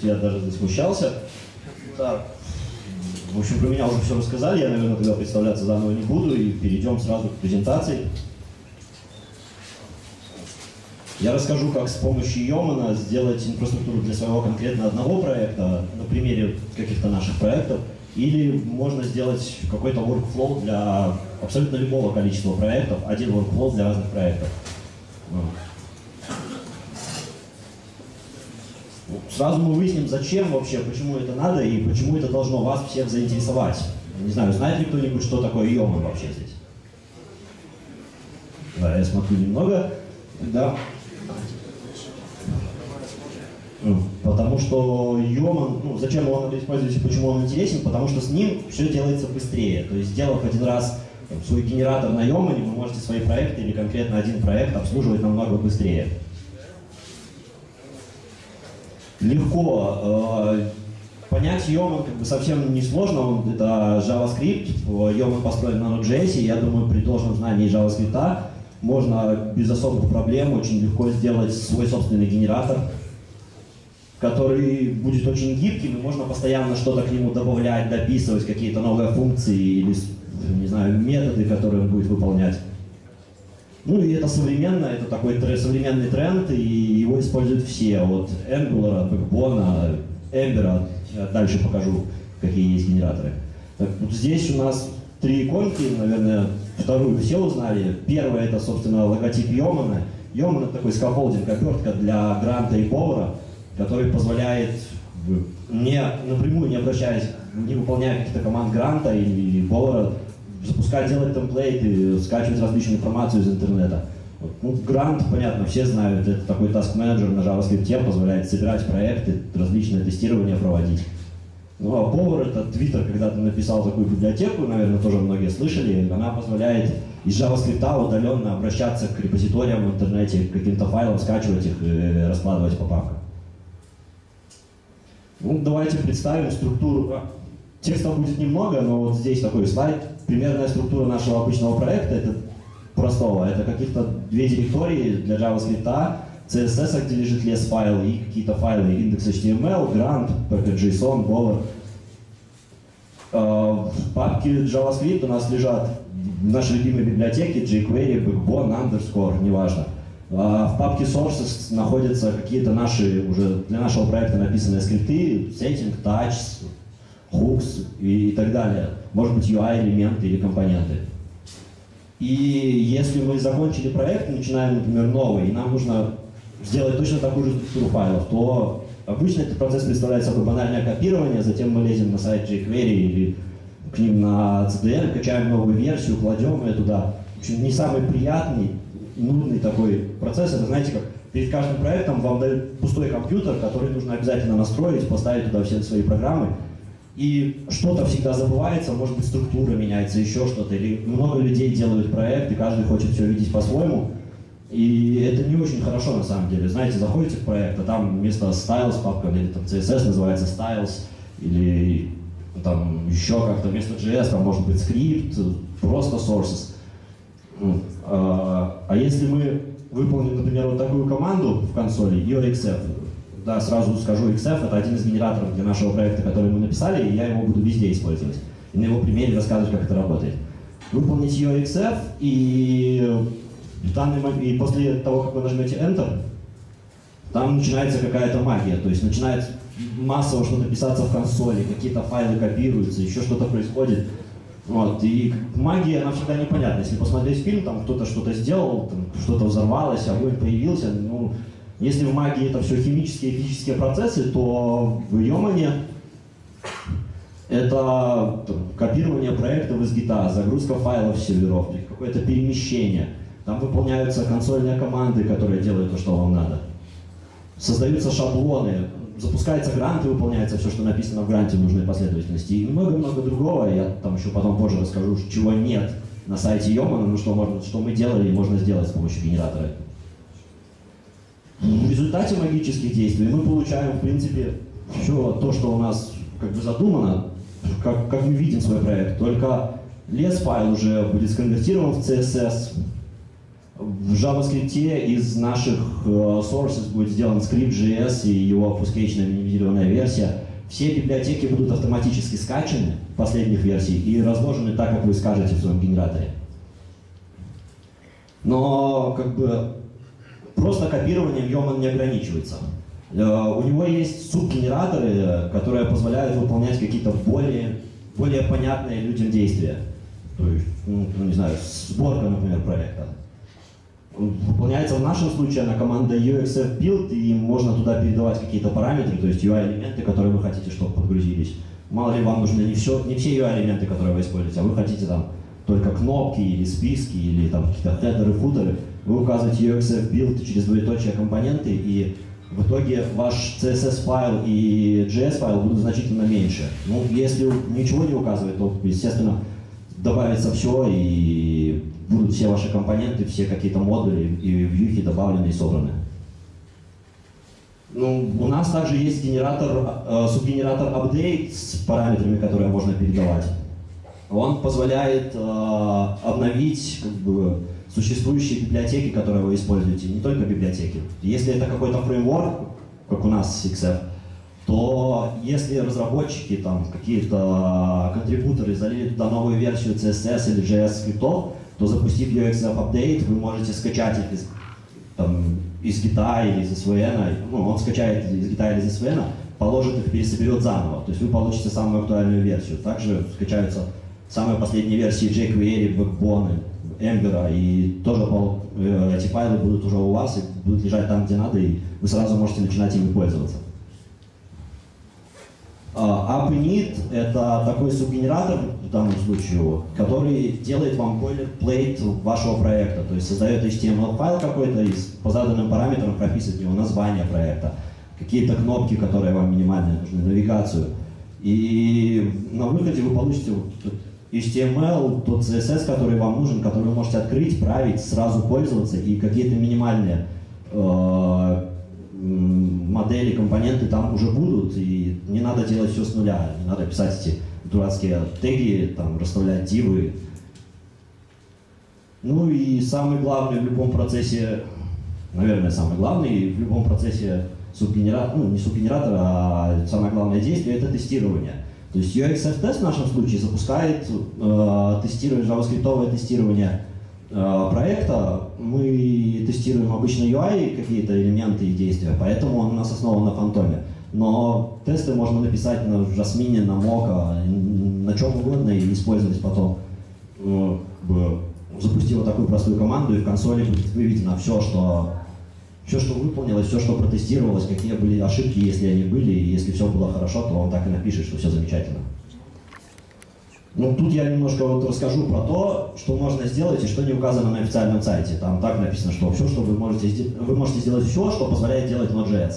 я даже засмущался. Так. В общем, про меня уже все рассказали, я, наверное, тогда представляться заново не буду, и перейдем сразу к презентации. Я расскажу, как с помощью Yeoman сделать инфраструктуру для своего конкретно одного проекта, на примере каких-то наших проектов, или можно сделать какой-то workflow для абсолютно любого количества проектов, один workflow для разных проектов. Сразу мы выясним, зачем вообще, почему это надо и почему это должно вас всех заинтересовать. Не знаю, знает ли кто-нибудь, что такое Yeoman вообще здесь? Да, я смотрю немного. Да. Потому что Yeoman, зачем его надо использовать и почему он интересен? Потому что с ним все делается быстрее. То есть, сделав один раз свой генератор на Yeoman, вы можете свои проекты или конкретно один проект обслуживать намного быстрее. Легко. Понять Yeoman совсем несложно, это JavaScript, Yeoman построен на Node.js, и я думаю, при должном знании JavaScript можно без особых проблем очень легко сделать свой собственный генератор, который будет очень гибким, и можно постоянно что-то к нему добавлять, дописывать, какие-то новые функции или, не знаю, методы, которые он будет выполнять. И это современно, это такой современный тренд, и его используют все, от Angular, Backbone, Ember, дальше покажу, какие есть генераторы. Так, вот здесь у нас 3 иконки, наверное, вторую все узнали. Первая — это, собственно, логотип Yeoman. Yeoman — это такой скаффолдинг, обертка для гранта и повара, который позволяет, напрямую не обращаясь, не выполняя каких-то команд гранта или повара, запускать, делать темплейты, скачивать различную информацию из интернета. Грант, понятно, все знают, это такой task manager на JavaScript, позволяет собирать проекты, различные тестирования проводить. А Power — это Twitter когда-то написал такую библиотеку, наверное, тоже многие слышали. Она позволяет из JavaScript удаленно обращаться к репозиториям в интернете, к каким-то файлам, скачивать их и раскладывать по папкам. Давайте представим структуру. Текста будет немного, но вот здесь такой слайд. Примерная структура нашего обычного проекта, это простого. Это каких-то 2 директории для JavaScript, CSS, где лежит less файл, и какие-то файлы index.html, grant, package.json, bower. В папке JavaScript у нас лежат наши любимые библиотеки, jQuery, Backbone, Underscore, неважно. В папке sources находятся какие-то наши, уже для нашего проекта написанные скрипты, setting, touch, hooks и так далее. Может быть, UI-элементы или компоненты. И если мы закончили проект, начинаем, например, новый, и нам нужно сделать точно такую же структуру файлов, то обычно этот процесс представляет собой банальное копирование, затем мы лезем на сайт jQuery или к ним на CDN, качаем новую версию, кладем ее туда. В общем, не самый приятный, нудный такой процесс. Это, знаете, как перед каждым проектом вам дают пустой компьютер, который нужно обязательно настроить, поставить туда все свои программы. И что-то всегда забывается, может быть, структура меняется, еще что-то. Или много людей делают проект, и каждый хочет все видеть по-своему. И это не очень хорошо на самом деле. Знаете, заходите в проект, а там вместо styles папка, или там CSS называется styles, или там еще как-то вместо JS там может быть скрипт, просто sources. А если мы выполним, например, вот такую команду в консоли, EOXF, да, сразу скажу, XF — это один из генераторов для нашего проекта, который мы написали, и я его буду везде использовать. И на его примере рассказывать, как это работает. Выполнить EOXF, и после того, как вы нажмете Enter, там начинается какая-то магия, то есть начинает массово что-то писаться в консоли, какие-то файлы копируются, еще что-то происходит. Вот. И магия, она всегда непонятна. Если посмотреть фильм, там кто-то что-то сделал, что-то взорвалось, огонь появился. Если в магии это все химические и физические процессы, то в Yeoman это копирование проектов из гита, загрузка файлов с серверов, какое-то перемещение. Там выполняются консольные команды, которые делают то, что вам надо. Создаются шаблоны, запускается грант и выполняется все, что написано в гранте в нужной последовательности. И много-много другого. Я там еще потом позже расскажу, чего нет на сайте Yeoman, что мы делали и можно сделать с помощью генератора. В результате магических действий мы получаем, в принципе, все то, что у нас задумано, как мы видим свой проект. Только less файл уже будет сконвертирован в CSS, В JavaScript из наших sources будет сделан Script.js и его фускетичная минимизированная версия. Все библиотеки будут автоматически скачаны последних версий и разложены так, как вы скажете в своем генераторе. Но как бы просто копированием Yeoman не ограничивается. У него есть субгенераторы, которые позволяют выполнять какие-то более понятные людям действия. То есть, не знаю, сборка, например, проекта. Выполняется в нашем случае на команда UXF build, и можно туда передавать какие-то параметры, то есть UI-элементы, которые вы хотите, чтобы подгрузились. Мало ли вам нужны не все UI-элементы, которые вы используете, а вы хотите там только кнопки или списки, или там какие-то хедеры, футеры. Вы указываете UXF build через двоеточие компоненты, и в итоге ваш CSS-файл и JS-файл будут значительно меньше. Ну, если ничего не указывать, то, естественно, добавится все, и будут все ваши компоненты, все какие-то модули и вьюхи добавлены и собраны. Ну, у нас также есть субгенератор update с параметрами, которые можно передавать. Он позволяет обновить как бы существующие библиотеки, которые вы используете, не только библиотеки. Если это какой-то фреймворк, как у нас XF, то если разработчики, там, какие-то контрибуторы залили туда новую версию CSS или JS скриптов, то запустив UXF Update, вы можете скачать их из гита или из SVN, ну, он скачает из гита или из SVN, положит их, пересоберет заново, то есть вы получите самую актуальную версию. Также скачаются самые последние версии jQuery, Backbone, Ember, и тоже эти файлы будут уже у вас и будут лежать там, где надо, и вы сразу можете начинать ими пользоваться. AppInit — это такой субгенератор, в данном случае, который делает вам boilerplate вашего проекта, то есть создает HTML-файл какой-то и по заданным параметрам прописывает в него название проекта, какие-то кнопки, которые вам минимально нужны, навигацию. И на выходе вы получите HTML, тот CSS, который вам нужен, который вы можете открыть, править, сразу пользоваться, и какие-то минимальные модели, компоненты там уже будут, и не надо делать все с нуля, не надо писать эти дурацкие теги, там, расставлять дивы. Ну и самый главный в любом процессе, наверное, самый главный в любом процессе субгенератора, ну не субгенератора, а самое главное действие — это тестирование. То есть UXF-тест в нашем случае запускает тестирование, JavaScript-овое тестирование проекта. Мы тестируем обычно UI, какие-то элементы и действия, поэтому он у нас основан на фантоме. Но тесты можно написать на Jasmine, на Mocha, на чем угодно и использовать потом. Запустив вот такую простую команду, и в консоли будет выведено все, что выполнилось, все, что протестировалось, какие были ошибки, если они были, и если все было хорошо, то он так и напишет, что все замечательно. Ну, тут я немножко вот расскажу про то, что можно сделать и что не указано на официальном сайте. Там так написано, что все, что вы можете сделать все, что позволяет делать Node.js.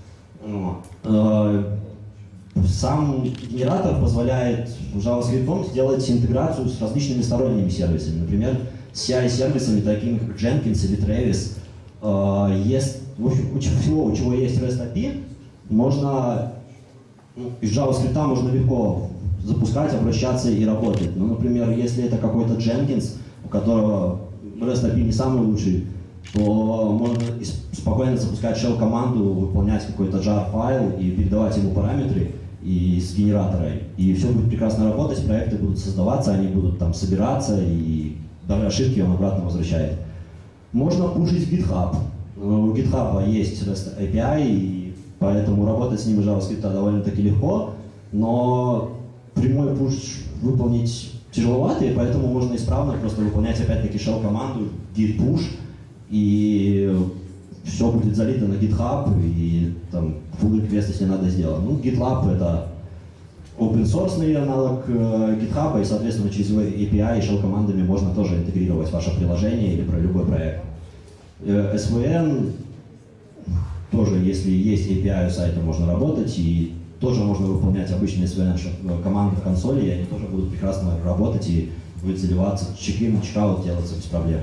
Сам генератор позволяет JavaScript сделать интеграцию с различными сторонними сервисами. Например, с CI-сервисами, такими как Jenkins или Travis. Есть, в общем, у чего есть REST API, можно из JavaScript можно легко запускать, обращаться и работать. Ну, например, если это какой-то Jenkins, у которого REST API не самый лучший, то можно спокойно запускать shell-команду, выполнять какой-то jar-файл и передавать ему параметры из генератора. И все будет прекрасно работать, проекты будут создаваться, они будут там собираться, и даже ошибки он обратно возвращает. Можно пушить в GitHub. У GitHub есть REST API, и поэтому работать с ним из JavaScript довольно-таки легко, но прямой пуш выполнить тяжеловато, и поэтому можно исправно просто выполнять опять-таки shell-команду git push, и все будет залито на GitHub, и там pull request, если надо, сделать. Ну, GitLab — это open-source аналог GitHub, и, соответственно, через его API и shell-командами можно тоже интегрировать ваше приложение или про любой проект. SVN тоже, если есть API у сайта, можно работать, и тоже можно выполнять обычные SVN-команды в консоли, и они тоже будут прекрасно работать, и будет заливаться чек-ин, чек-аут делаться без проблем.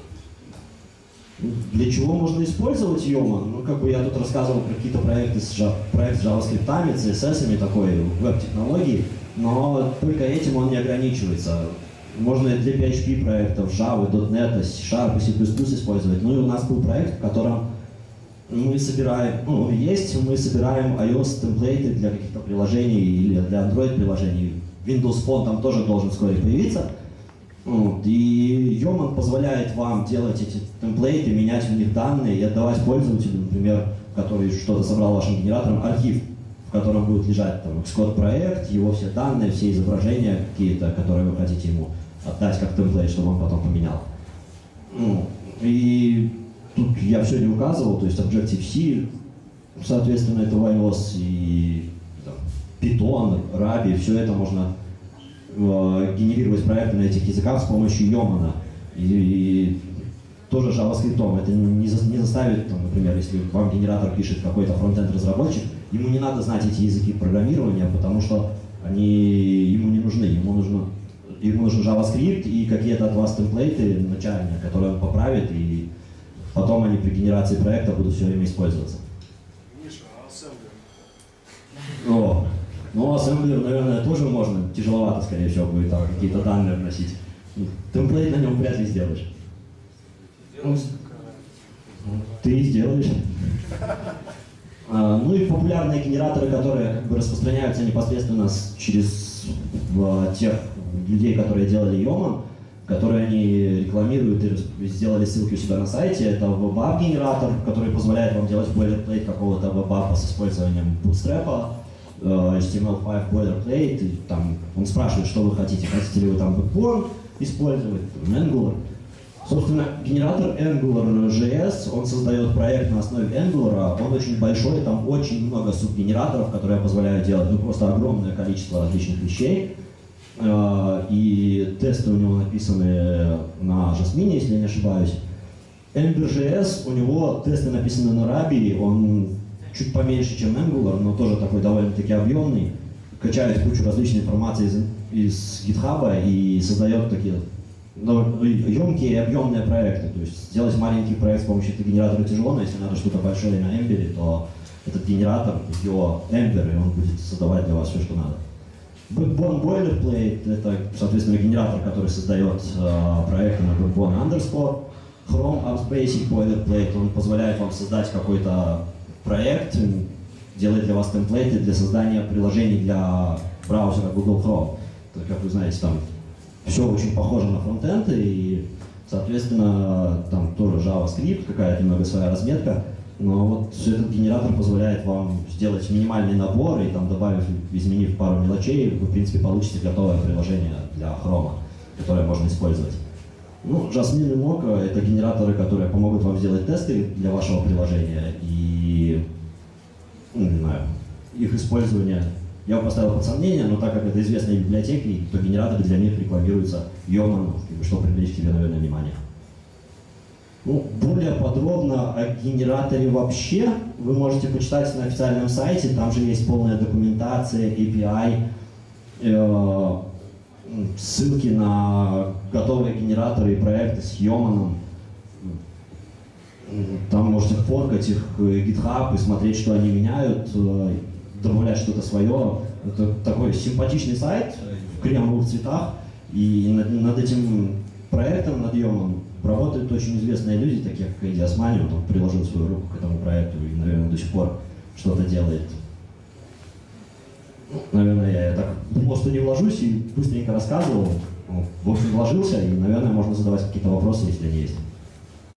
Для чего можно использовать Yeoman? Ну, как бы я тут рассказывал про какие-то проекты с JavaScript, CSS, такой веб-технологии, но только этим он не ограничивается. можно для PHP проектов, Java, .NET, C-Sharp, C++ использовать. Ну и у нас был проект, в котором мы собираем, мы собираем iOS-темплейты для каких-то приложений или для Android-приложений. Windows Phone там тоже должен вскоре появиться. Вот. И Yeoman позволяет вам делать эти темплейты, менять в них данные и отдавать пользователю, например, который что-то собрал вашим генератором, архив, в котором будет лежать там Xcode проект, его все данные, все изображения какие-то, которые вы хотите ему отдать как темплейт, чтобы он потом поменял. И тут я все не указывал, то есть Objective-C, соответственно, это в iOS, и там, Python, Ruby, все это можно генерировать проекты на этих языках с помощью Yeoman. И тоже JavaScript. Это не заставит, там, например, если вам генератор пишет какой-то фронтенд разработчик, ему не надо знать эти языки программирования, потому что они ему не нужны. Ему нужен JavaScript и какие-то от вас темплейты начальные, которые он поправит, и потом они при генерации проекта будут все время использоваться. Миша, ассемблер? Ну, ассемблер, наверное, тоже можно. Тяжеловато, скорее всего, будет там какие-то данные вносить. Темплейт на нем вряд ли сделаешь. Ты сделаешь. Ну и популярные генераторы, которые как бы распространяются непосредственно через тех людей, которые делали Yeoman, которые они рекламируют и сделали ссылки у себя на сайте. Это веб-генератор, который позволяет вам делать бойлерплейт какого-то веб-апа с использованием Bootstrap, HTML5 boilerplate, и там он спрашивает, что вы хотите. Хотите ли вы там Backbone использовать, Angular. Собственно, генератор Angular.js, он создает проект на основе Angular, он очень большой, там очень много субгенераторов, которые позволяют делать просто огромное количество различных вещей. И тесты у него написаны на Jasmine, если я не ошибаюсь. Ember.js, у него тесты написаны на Ruby, он чуть поменьше, чем Angular, но тоже такой довольно-таки объемный. Качает кучу различной информации из GitHub и создает такие емкие и объемные проекты. То есть сделать маленький проект с помощью этого генератора тяжело, но если надо что-то большое на Ember, то этот генератор, его Ember, и он будет создавать для вас все, что надо. Backbone Boilerplate — это, соответственно, генератор, который создает проекты на Backbone underscore. Chrome Apps Basic Boilerplate, он позволяет вам создать какой-то проект, делает для вас темплейты для создания приложений для браузера Google Chrome. Как вы знаете, там все очень похоже на фронтенды, и, соответственно, там тоже JavaScript, какая-то немного своя разметка, но вот этот генератор позволяет вам сделать минимальный набор, и там добавив, изменив пару мелочей, вы, в принципе, получите готовое приложение для Chrome, которое можно использовать. Ну, Jasmine и Mocha — это генераторы, которые помогут вам сделать тесты для вашего приложения, и, не знаю, их использование я бы поставил под сомнение, но так как это известные библиотеки, то генераторы для них рекламируются Yeoman, чтобы привлечь к себе, наверное, внимание. Ну, более подробно о генераторе вообще вы можете почитать на официальном сайте, там же есть полная документация, API, ссылки на готовые генераторы и проекты с Yeoman. Там можете форкать их GitHub и смотреть, что они меняют, добавлять что-то свое. Это такой симпатичный сайт в кремовых цветах, и над этим проектом, над Yeoman, работают очень известные люди, такие как Эдди Османи. Он приложил свою руку к этому проекту и, наверное, до сих пор что-то делает. Наверное, я так думал, что не вложусь и быстренько рассказывал. В общем, вложился, и, наверное, можно задавать какие-то вопросы, если они есть.